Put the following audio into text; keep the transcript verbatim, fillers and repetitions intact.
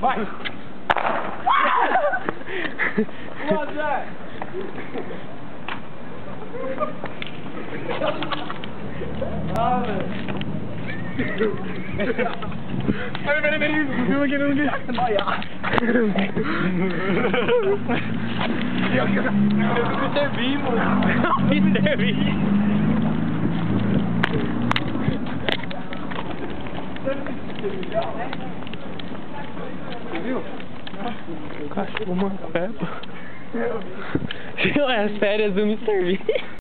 Vai! What's that? Ah, velho. Peraí, peraí, peraí. Não viu aqui, não viu aqui. Olha. mister Bean, mano. mister Bean. Você viu? Cachorro, uma peppa. Viu? É as férias do mister Bean.